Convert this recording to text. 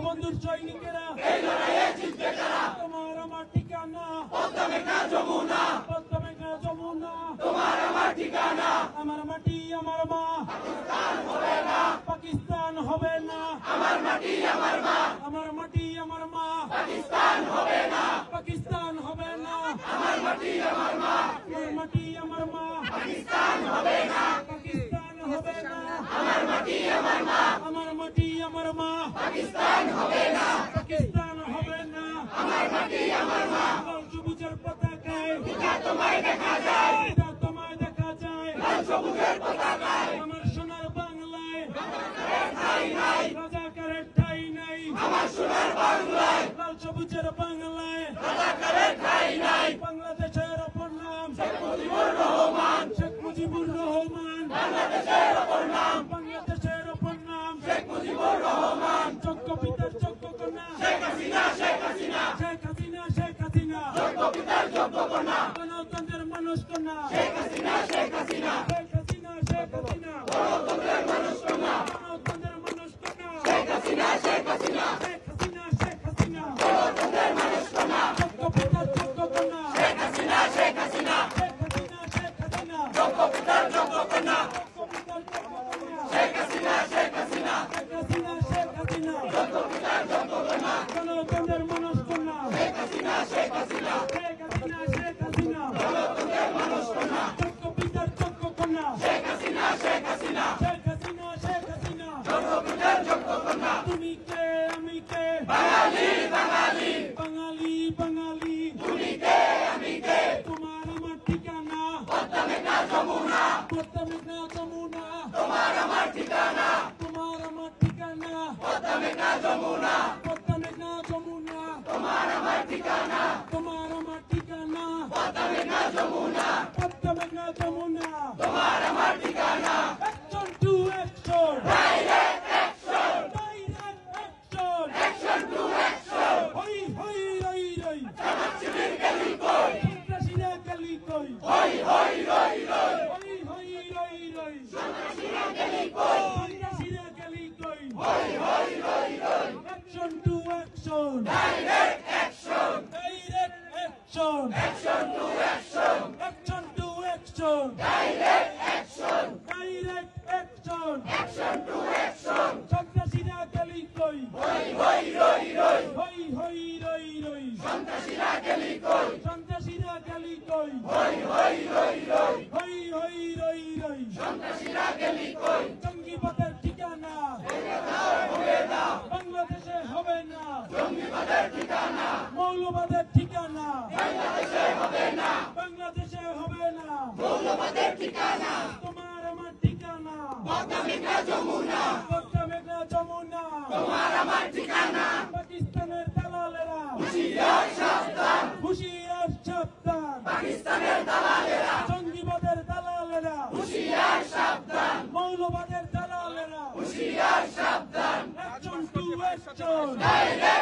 বঙ্গবন্ধুর সৈনিকেরা তোমার আমার ঠিকানা তোমার আমার ঠিকানা আমার মাটি আমার মা পাকিস্তান হবে না আমার মাটি আমার মা আমার মাটি আমার মা পাকিস্তান হবে না আমার মাটি আমার মা আমার মাটি আমার মা পাকিস্তান হবে না আমার মাটি আমার মা আমার মাটি আমার মা পাকিস্তান হবে না আমার মাটি আমার মা লাল সবুজের পতাকায় তোমায় দেখা যায় লাল সবুজের পতাকায় আমার সোনার বাংলায় রাজাকারের ঠাঁই নাই আমার সোনার বাংলায় লাল সবুজের বাংলায় রাজাকারের ঠাঁই নাই বাংলাদেশের অপর নাম শেখ মুজিবুর রহমান বাংলাদেশের অপর নাম শেখ মুজিবুর রহমান যোগ্য পিতার যোগ্য কন্যা শেখ হাসিনা যোগ্য পিতার যোগ্য কন্যা গণতন্ত্রের মানুষ কন্যা শেখ হাসিনা গণতন্ত্রের মানুষ কন্যা শেখ হাসিনা গণতন্ত্রের মানুষ কন্যা যোগ্য পিতার যোগ্য কন্যা শেখ হাসিনা যোগ্য পিতার যোগ্য কন্যা শেখ হাসিনা যোগ্য পিতার যোগ্য কন্যা গণতন্ত্রের মানুষ কন্যা শেখ হাসিনা গণতন্ত্রের মানুষ কন্যা যোগ্য পিতার যোগ্য কন্যা শেখ হাসিনা যোগ্য পিতার যোগ্য কন্যা তুমি কে আমি কে বাঙালি তুমি কে আমি কে তোমার আমার ঠিকানা পদ্মা মেঘনা যমুনা তোমার আমার ঠিকানা পদ্মা মেঘনা যমুনা তোমার আমার ঠিকানা পদ্মা মেঘনা যমুনা তোমার আমার ঠিকানা action to action direct action to action hoi roi Jamaat Shibir গলি কই সন্ত্রাসীরা গলি কই hoi roi সন্ত্রাসীরা গলি কই hoi roi action to action direct action to action direct action to action সন্ত্রাসীরা গলি কই hoi roi সন্ত্রাসীরা গলি কই hoi roi সন্ত্রাসীরা গলি কই জঙ্গিবাদের ঠিকানা হবে না বাংলাদেশে হবে না জঙ্গিবাদের ঠিকানা মৌলবাদের ঠিকানা বাংলাদেশে হবে না মৌলবাদের ঠিকানা তোমার আমার ঠিকানা পদ্মা মেঘনা যমুনা তোমার আমার ঠিকানা পাকিস্তানের দালালেরা হুঁশিয়ার সাবধান পাকিস্তানের দালালেরা জঙ্গিবাদের দালালেরা হুঁশিয়ার সাবধান মৌলবাদের দালালেরা হুঁশিয়ার সাবধান action to action